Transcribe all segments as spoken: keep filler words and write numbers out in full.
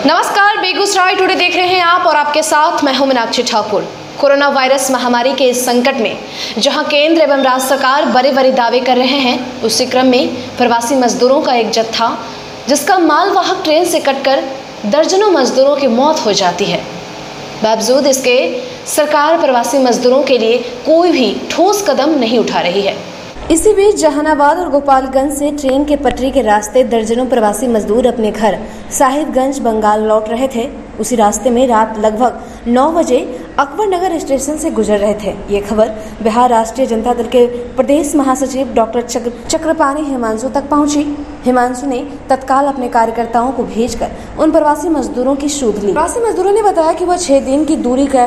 नमस्कार, बेगूसराय टुडे देख रहे हैं आप और आपके साथ मैं हूं मीनाक्षी ठाकुर। कोरोना वायरस महामारी के इस संकट में जहां केंद्र एवं राज्य सरकार बड़े बड़े दावे कर रहे हैं, उसी क्रम में प्रवासी मजदूरों का एक जत्था जिसका मालवाहक ट्रेन से कटकर दर्जनों मजदूरों की मौत हो जाती है। बावजूद इसके सरकार प्रवासी मजदूरों के लिए कोई भी ठोस कदम नहीं उठा रही है। इसी बीच जहानाबाद और गोपालगंज से ट्रेन के पटरी के रास्ते दर्जनों प्रवासी मजदूर अपने घर साहिबगंज बंगाल लौट रहे थे। उसी रास्ते में रात लगभग नौ बजे अकबर नगर स्टेशन से गुजर रहे थे। ये खबर बिहार राष्ट्रीय जनता दल के प्रदेश महासचिव डॉक्टर चक्र, चक्रपाणी हिमांशु तक पहुंची। हिमांशु ने तत्काल अपने कार्यकर्ताओं को भेजकर उन प्रवासी मजदूरों की सूध ली। प्रवासी मजदूरों ने बताया कि वह छह दिन की दूरी का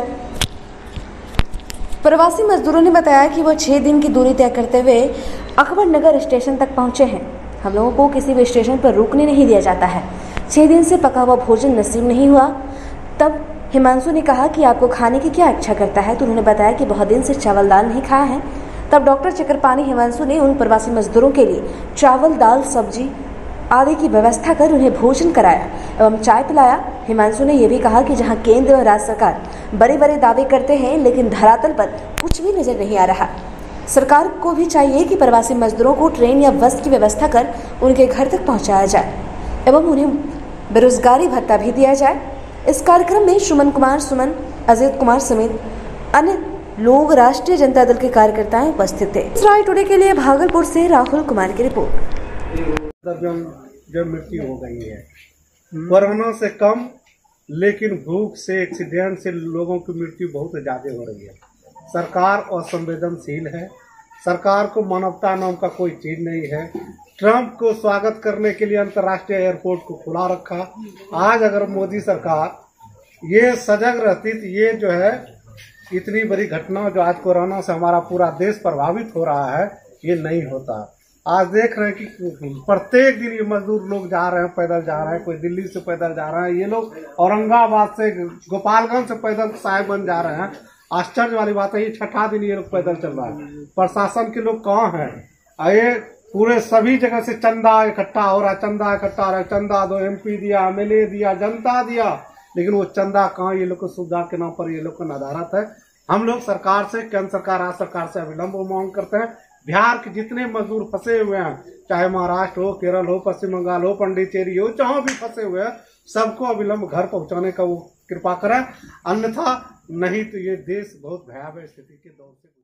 प्रवासी मजदूरों ने बताया कि वह छह दिन की दूरी तय करते हुए अकबर नगर स्टेशन तक पहुंचे हैं। हम लोगों को किसी भी स्टेशन पर रुकने नहीं दिया जाता है। छह दिन से पका हुआ भोजन नसीब नहीं हुआ। तब हिमांशु ने कहा कि आपको खाने की क्या इच्छा करता है, तो उन्होंने बताया कि बहुत दिन से चावल दाल नहीं खाया है। तब डॉक्टर चक्रपाणी हिमांशु ने उन प्रवासी मजदूरों के लिए चावल दाल सब्जी आदि की व्यवस्था कर उन्हें भोजन कराया एवं चाय पिलाया। हिमांशु ने यह भी कहा कि जहां केंद्र और राज्य सरकार बड़े बड़े दावे करते हैं, लेकिन धरातल पर कुछ भी नजर नहीं आ रहा। सरकार को भी चाहिए कि प्रवासी मजदूरों को ट्रेन या बस की व्यवस्था कर उनके घर तक पहुंचाया जाए एवं उन्हें बेरोजगारी भत्ता भी दिया जाए। इस कार्यक्रम में सुमन कुमार सुमन, अजित कुमार समेत अन्य लोग राष्ट्रीय जनता दल के कार्यकर्ता उपस्थित थे। राय टुडे के लिए भागलपुर से राहुल कुमार की रिपोर्ट। जो मृत्यु हो गई है कोरोना से कम, लेकिन भूख से, एक्सीडेंट से लोगों की मृत्यु बहुत ज्यादा हो रही है। सरकार असंवेदनशील है। सरकार को मानवता नाम का कोई चीज नहीं है। ट्रंप को स्वागत करने के लिए अंतर्राष्ट्रीय एयरपोर्ट को खुला रखा। आज अगर मोदी सरकार ये सजग रहती तो ये जो है इतनी बड़ी घटना जो आज कोरोना से हमारा पूरा देश प्रभावित हो रहा है, ये नहीं होता। आज देख रहे हैं कि प्रत्येक दिन ये मजदूर लोग जा रहे हैं, पैदल जा रहे हैं, कोई दिल्ली से पैदल जा रहे हैं, ये लोग औरंगाबाद से गोपालगंज से पैदल साहिबगंज जा रहे हैं। आश्चर्य वाली बात है, ये छठा दिन ये लोग पैदल चल रहा है। प्रशासन के लोग कहाँ हैं? ये पूरे सभी जगह से चंदा इकट्ठा हो रहा है, चंदा इकट्ठा हो रहा है, चंदा दो, एमपी दिया, एमएलए दिया, जनता दिया, लेकिन वो चंदा कहाँ? ये लोग को सुविधा के नाम पर ये लोग को नदारत है। हम लोग सरकार से, केंद्र सरकार, राज्य सरकार से अविलंब मांग करते हैं। बिहार के जितने मजदूर फंसे हुए हैं, चाहे महाराष्ट्र हो, केरल हो, पश्चिम बंगाल हो, पंडिचेरी हो, जहां भी फंसे हुए हैं, सबको अविलंब घर पहुंचाने का वो कृपा करें, अन्यथा नहीं तो ये देश बहुत भयावह स्थिति के दौर से